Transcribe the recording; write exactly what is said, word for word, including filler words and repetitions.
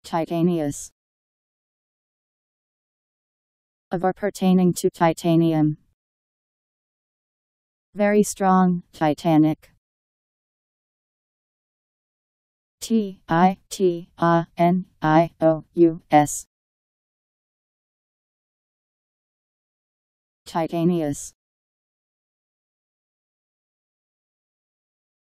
Titanious. Of or pertaining to titanium. Very strong, Titanic. T I T A N I O U S. Titanious.